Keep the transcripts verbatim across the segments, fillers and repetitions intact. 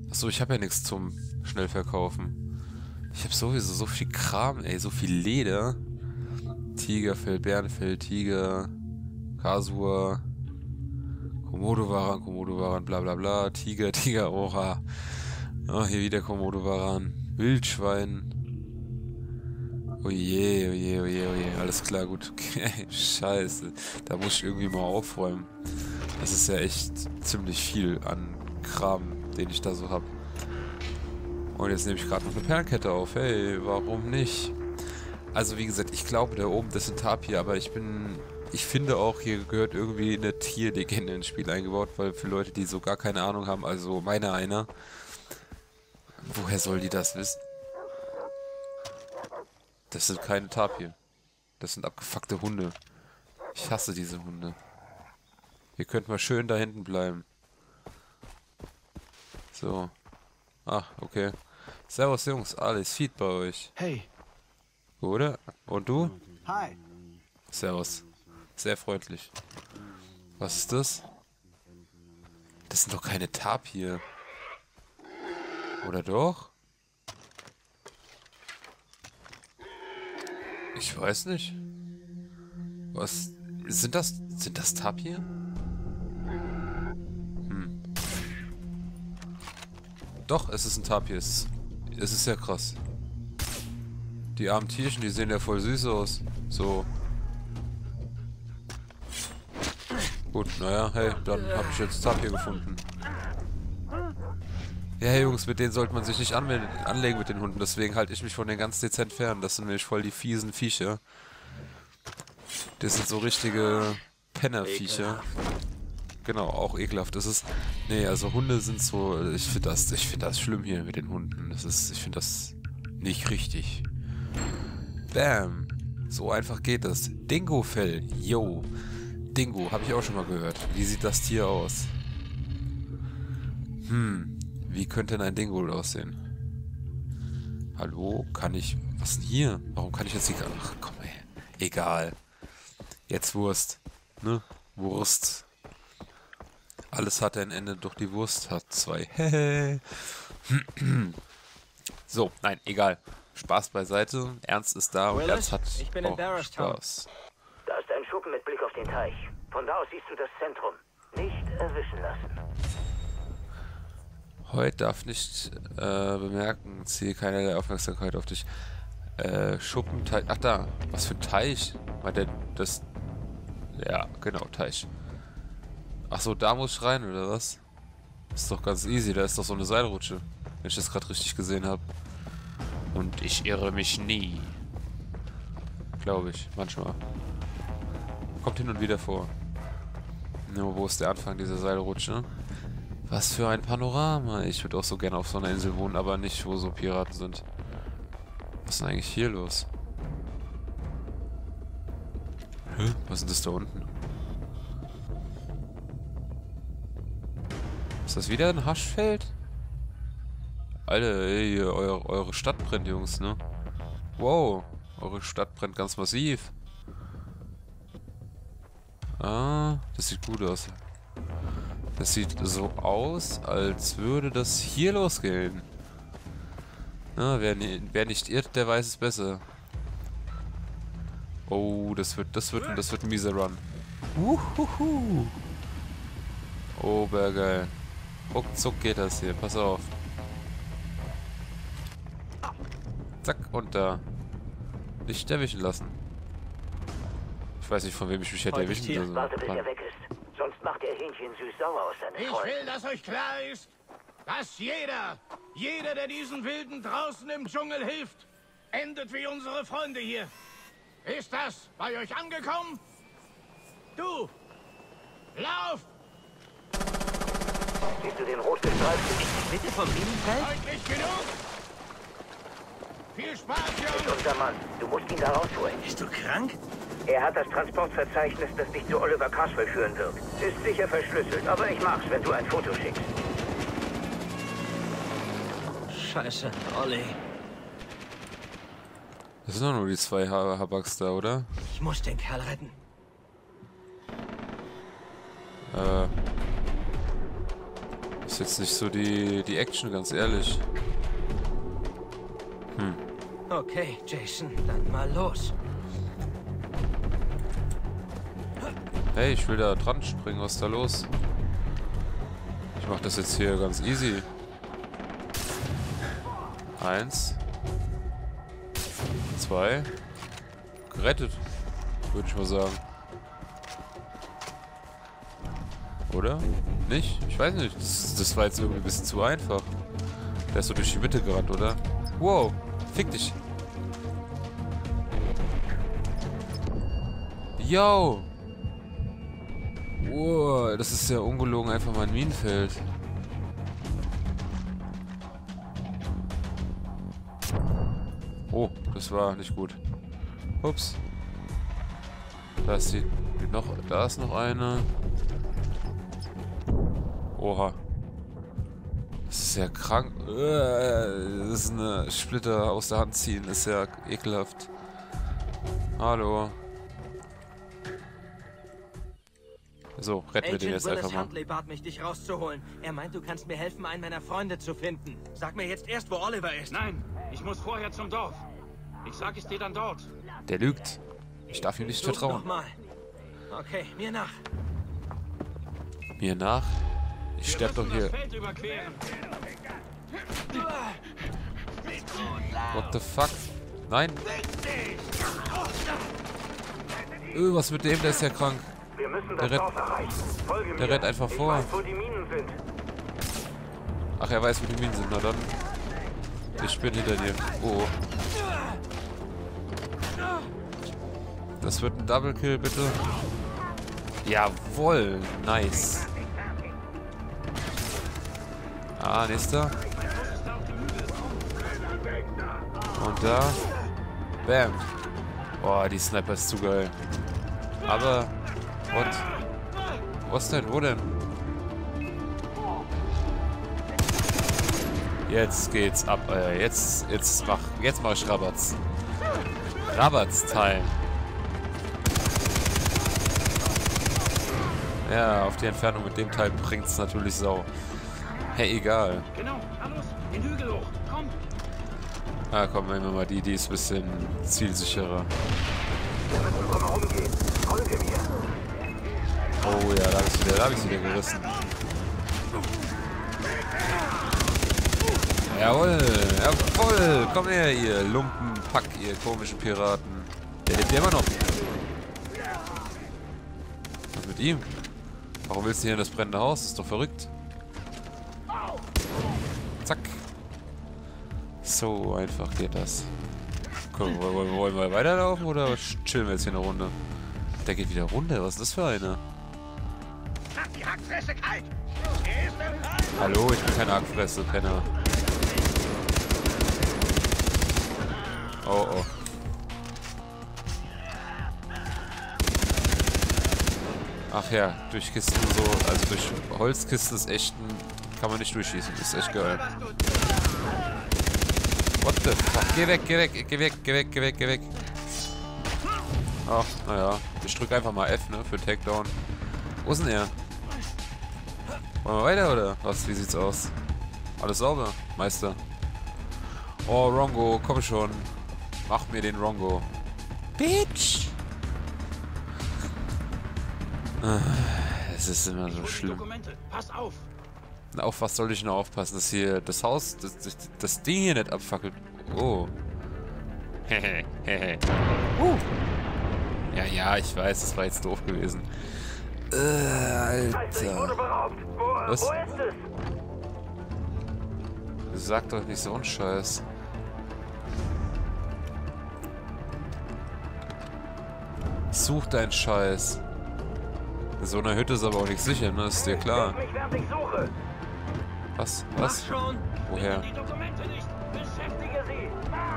Achso, ich habe ja nichts zum Schnellverkaufen. Ich habe sowieso so viel Kram, ey, so viel Leder. Tigerfell, Bärenfell, Tiger, Kasur, Komodo-Waran, Komodo-Waran, bla bla bla, Tiger, Tiger, Oha. Oh, hier wieder Komodo-Waran. Wildschwein. Oje, oje, oje, oje. Alles klar, gut. Okay, scheiße. Da muss ich irgendwie mal aufräumen. Das ist ja echt ziemlich viel an Kram, den ich da so habe. Und jetzt nehme ich gerade noch eine Perlenkette auf. Hey, warum nicht? Also wie gesagt, ich glaube da oben, das sind Tapir, aber ich bin... Ich finde auch, hier gehört irgendwie eine Tierlegende ins Spiel eingebaut, weil für Leute, die so gar keine Ahnung haben, also meine einer, woher soll die das wissen? Das sind keine Tapir. Das sind abgefuckte Hunde. Ich hasse diese Hunde. Ihr könnt mal schön da hinten bleiben. So. Ah, okay. Servus Jungs, alles Feed bei euch. Hey. Oder? Und du? Hi. Servus. Sehr freundlich. Was ist das? Das sind doch keine Tapir. Oder doch? Ich weiß nicht. Was? Sind das... Sind das Tapir? Hm. Doch, es ist ein Tapir. Es ist, es ist ja krass. Die armen Tierchen, die sehen ja voll süß aus. So. Gut, naja, hey, dann habe ich jetzt Tapir gefunden. Ja, hey Jungs, mit denen sollte man sich nicht anlegen mit den Hunden, deswegen halte ich mich von denen ganz dezent fern. Das sind nämlich voll die fiesen Viecher. Das sind so richtige Pennerviecher. Genau, auch ekelhaft. Das ist. Nee, also Hunde sind so. Ich finde das, ich finde das schlimm hier mit den Hunden. Das ist. Ich finde das nicht richtig. Bam. So einfach geht das. Dingo-Fell. Yo. Dingo, habe ich auch schon mal gehört. Wie sieht das Tier aus? Hm. Wie könnte denn ein Dingo aussehen? Hallo? Kann ich... Was denn hier? Warum kann ich jetzt nicht... Ach, komm ey. Egal. Jetzt Wurst. Ne? Wurst. Alles hat ein Ende, doch die Wurst hat zwei. So, nein, egal. Spaß beiseite. Ernst ist da und Ernst hat ich bin in auch Barrowstown. Spaß. Da ist ein Schuppen mit Blick auf den Teich. Von da aus siehst du das Zentrum. Nicht erwischen lassen. Heute darf nicht äh, bemerken, ziehe keinerlei Aufmerksamkeit auf dich. Äh, Schuppen, Teich. Ach da, was für ein Teich? Meint der das. Ja, genau, Teich. Ach so, da muss ich rein, oder was? Ist doch ganz easy, da ist doch so eine Seilrutsche. Wenn ich das gerade richtig gesehen habe. Und ich irre mich nie. Glaube ich, manchmal. Kommt hin und wieder vor. Nur wo ist der Anfang dieser Seilrutsche? Was für ein Panorama. Ich würde auch so gerne auf so einer Insel wohnen, aber nicht, wo so Piraten sind. Was ist denn eigentlich hier los? Hä? Was ist denn das da unten? Ist das wieder ein Haschfeld? Alter, ey, eure, eure Stadt brennt, Jungs, ne? Wow, eure Stadt brennt ganz massiv. Ah, das sieht gut aus. Das sieht so aus, als würde das hier losgehen. Na, wer, wer nicht irrt, der weiß es besser. Oh, das wird, das wird, das wird ein mieser Run. Uhuhu. Obergeil. Ruckzuck geht das hier, pass auf. Zack, und da. Nicht erwischen lassen. Ich weiß nicht, von wem ich mich hätte erwischen lassen. Warte, bis er weg ist. Sonst macht der Hähnchen süß-sauer aus seinen Ich Freunden. will, dass euch klar ist, dass jeder, jeder, der diesen Wilden draußen im Dschungel hilft, endet wie unsere Freunde hier. Ist das bei euch angekommen? Du! Lauf! Siehst du den rotgestreiften? Mitte vom Minenfeld? Deutlich genug! Viel Spaß, Ist Jungs! unser Mann. Du musst ihn da rausholen. Bist du krank? Er hat das Transportverzeichnis, das dich zu Oliver Carswell führen wird. Ist sicher verschlüsselt, aber ich mach's, wenn du ein Foto schickst. Scheiße, Olli. Das sind doch nur die zwei Habaks da, oder? Ich muss den Kerl retten. Äh. Was Ist jetzt nicht so die, die Action, ganz ehrlich. Hm. Okay, Jason, dann mal los. Hey, ich will da dran springen, was ist da los? Ich mach das jetzt hier ganz easy. Eins. Zwei. Gerettet, würde ich mal sagen. Oder? Nicht? Ich weiß nicht. Das, das war jetzt irgendwie ein bisschen zu einfach. Der ist so durch die Mitte gerannt, oder? Wow, fick dich. Yo! Wow, das ist ja ungelogen einfach mal ein Minenfeld. Oh, das war nicht gut. Ups. Da ist die noch. Da ist noch eine. Oha. Das ist ja krank. Das ist eine Splitter aus der Hand ziehen. Das ist ja ekelhaft. Hallo. So, retten wir den jetzt einfach mal. Huntley bat mich, dich rauszuholen. Er meint, du kannst mir helfen, einen meiner Freunde zu finden. Sag mir jetzt erst, wo Oliver ist. Nein, ich muss vorher zum Dorf. Ich sag es dir dann dort. Der lügt. Ich darf ihm nicht Such vertrauen. noch mal. Okay, mir nach. Mir nach? Ich sterb doch hier. Das Feld überqueren. What the fuck? Nein. Öh, was mit dem? Der ist ja krank. Wir müssen Der das rennt, Dorf erreichen. Folge der mir. rennt einfach Ich vor. weiß, wo die Minen sind. Ach, er weiß, wo die Minen sind. Na dann. Ich bin hinter dir. Oh. Das wird ein Double Kill, bitte. Jawohl. Nice. Ah, nächster. Und da. Bam. Boah, die Sniper ist zu geil. Aber. What? Was denn? Wo denn? Jetzt geht's ab. Äh, jetzt, jetzt mach, jetzt mach ich Rabatz. Rabatz-Time. Ja, auf die Entfernung mit dem Teil bringt's natürlich Sau. Hey, egal. Genau, los, den Hügel hoch, komm. Ah, komm, nehmen wir mal die, die ist ein bisschen zielsicherer. Oh ja, da hab ich wieder, da hab ich wieder gerissen. Jawohl, jawohl, komm her, ihr Lumpenpack, ihr komischen Piraten. Der lebt ja immer noch. Was mit ihm? Warum willst du hier in das brennende Haus? Das ist doch verrückt. Zack. So einfach geht das. Komm, wollen, wollen wir weiterlaufen oder chillen wir jetzt hier eine Runde? Der geht wieder runter. Was ist das für eine? Die Hackfresse kalt! Hallo, ich bin keine Hackfresse, Penner. Oh, oh. Ach ja, durch Kisten so, also durch Holzkisten ist echt ein, kann man nicht durchschießen, das ist echt geil. What the fuck? Geh weg, geh weg, geh weg, geh weg, geh weg, geh weg. Ach, naja, ich drück einfach mal F, ne, für Takedown. Wo ist denn er? Wollen wir weiter, oder? Was, wie sieht's aus? Alles sauber, Meister. Oh, Rongo, komm schon. Mach mir den Rongo. Bitch! Es ist immer so schlimm. Dokumente, pass auf. Na, auf was soll ich noch aufpassen, dass hier das Haus, das, das, das Ding hier nicht abfackelt. Oh. Hehe, hehe. uh. Ja, ja, ich weiß, das war jetzt doof gewesen. Äh, Alter. Was? Wo ist es? Sag doch nicht so einen Scheiß. Such deinen Scheiß. In so einer Hütte ist aber auch nicht sicher, ne? Ist dir klar. Mich, während ich suche. Was? Was? Mach schon. Woher? Die Dokumente nicht. Beschäftige sie.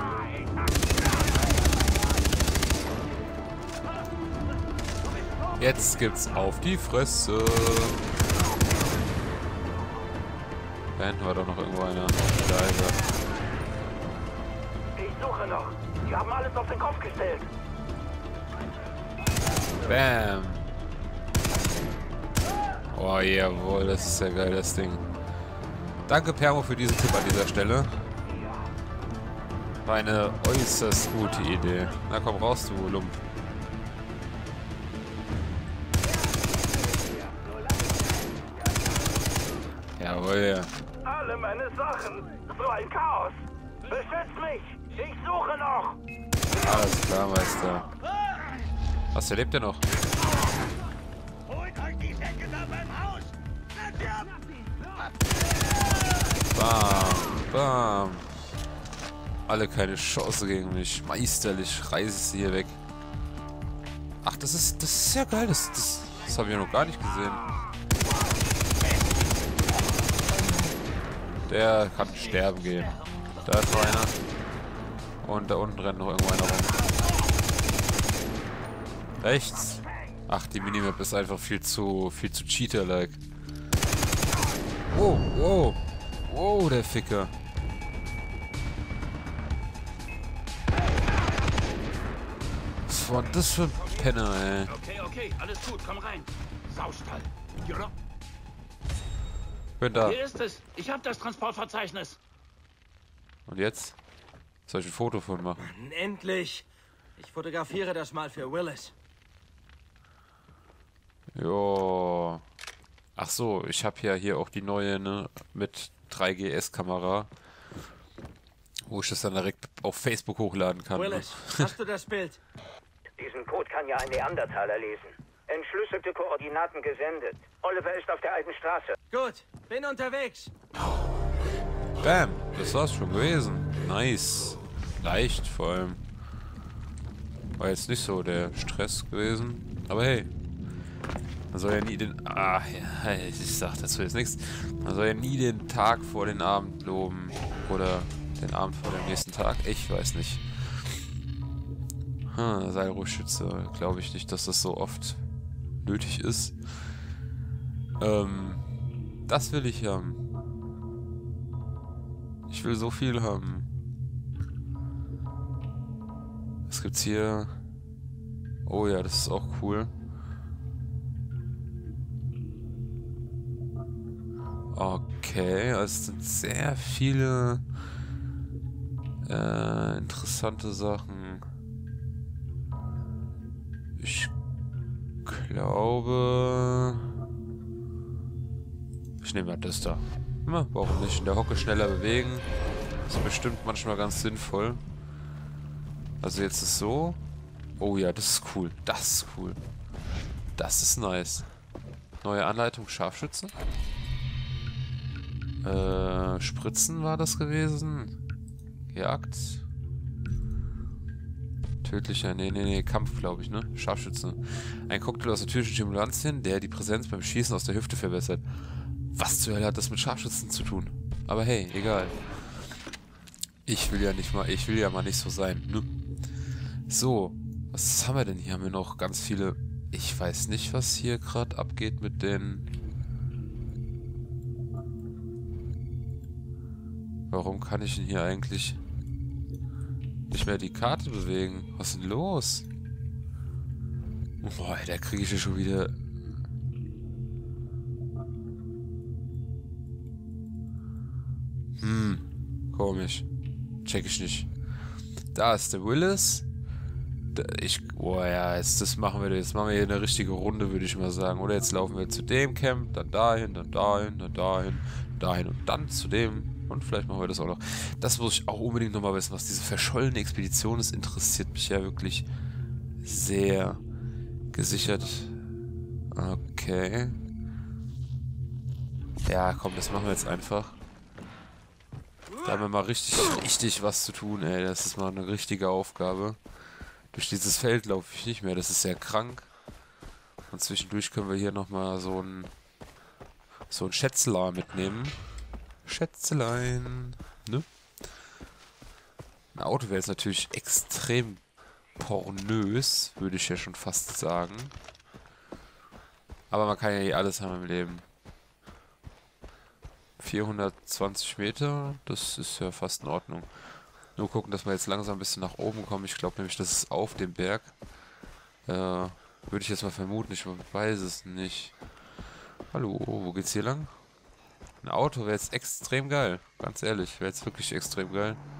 Jetzt gibt's auf die Fresse. Da hinten war doch noch irgendwo einer. Da ist er. Ich suche noch. Die haben alles auf den Kopf gestellt. Bam. Oh, jawohl, das ist ja geil, das Ding. Danke, Permo, für diesen Tipp an dieser Stelle. War eine äußerst gute Idee. Na komm raus, du Lump. Jawohl. Alle meine Sachen. So ein Chaos. Beschützt mich. Ich suche noch. Alles klar, Meister. Was, der lebt ja noch? Holt euch die Säcke da beim Haus! Bam, bam. Alle keine Chance gegen mich. Meisterlich reiße ich sie hier weg. Ach, das ist, das ist ja geil. Das, das, das habe ich ja noch gar nicht gesehen. Der kann sterben gehen. Da ist noch einer. Und da unten rennt noch irgendwo einer rum. Rechts. Ach, die Minimap ist einfach viel zu, viel zu Cheater-like. Oh, wow. Wow, der Ficker. Was war das für ein Penner, ey? Okay, okay, alles gut, komm rein. Saustall. Ja. Bin da. Hier ist es. Ich habe das Transportverzeichnis. Und jetzt? Soll ich ein Foto von machen? Endlich. Ich fotografiere das mal für Willis. Jo. Ach so, ich habe ja hier auch die neue, ne, mit drei G S-Kamera, wo ich das dann direkt auf Facebook hochladen kann. Willis, Ne? hast du das Bild? Diesen Code kann ja ein Neandertaler lesen. Entschlüsselte Koordinaten gesendet. Oliver ist auf der alten Straße. Gut, bin unterwegs. Bam, das war's schon gewesen. Nice. Leicht vor allem. War jetzt nicht so der Stress gewesen. Aber hey. Man soll ja nie den... Ah, ja, ich sag dazu jetzt nichts. Man soll ja nie den Tag vor den Abend loben. Oder den Abend vor dem nächsten Tag. Ich weiß nicht. Hm, Seilrohrschütze. Glaube ich nicht, dass das so oft nötig ist. Ähm, das will ich haben. Ich will so viel haben. Was gibt's hier? Oh ja, das ist auch cool. Okay, also es sind sehr viele äh, interessante Sachen. Ich glaube... Ich nehme mal das da. Na, warum nicht? In der Hocke schneller bewegen. Ist bestimmt manchmal ganz sinnvoll. Also jetzt ist so. Oh ja, das ist cool. Das ist cool. Das ist nice. Neue Anleitung Scharfschütze. Äh, Spritzen war das gewesen. Jagd. Tödlicher, nee, nee, nee, Kampf, glaube ich, ne? Scharfschütze. Ein Cocktail aus natürlichen Stimulantien, der die Präsenz beim Schießen aus der Hüfte verbessert. Was zur Hölle hat das mit Scharfschützen zu tun? Aber hey, egal. Ich will ja nicht mal, ich will ja mal nicht so sein, ne? So, was haben wir denn hier? Haben wir noch ganz viele... Ich weiß nicht, was hier gerade abgeht mit den... Warum kann ich denn hier eigentlich nicht mehr die Karte bewegen? Was ist denn los? Boah, da kriege ich hier schon wieder... Hm, komisch. Check ich nicht. Da ist der Willis. Da, ich, boah ja, jetzt das machen wir, jetzt machen wir hier eine richtige Runde, würde ich mal sagen. Oder jetzt laufen wir zu dem Camp, dann dahin, dann dahin, dann dahin, dahin und dann zu dem. Und vielleicht machen wir das auch noch. Das muss ich auch unbedingt nochmal wissen, was diese verschollene Expedition ist. Interessiert mich ja wirklich sehr gesichert. Okay. Ja, komm, das machen wir jetzt einfach. Da haben wir mal richtig, richtig was zu tun, ey. Das ist mal eine richtige Aufgabe. Durch dieses Feld laufe ich nicht mehr. Das ist sehr krank. Und zwischendurch können wir hier nochmal so ein so ein Schätzler mitnehmen. Schätzelein. Ne? Ein Auto wäre jetzt natürlich extrem pornös, würde ich ja schon fast sagen. Aber man kann ja hier alles haben im Leben. vierhundertzwanzig Meter, das ist ja fast in Ordnung. Nur gucken, dass wir jetzt langsam ein bisschen nach oben kommen. Ich glaube nämlich, das ist auf dem Berg. Äh, würde ich jetzt mal vermuten, ich weiß es nicht. Hallo, wo geht's hier lang? Ein Auto wäre jetzt extrem geil. Ganz ehrlich, wäre jetzt wirklich extrem geil.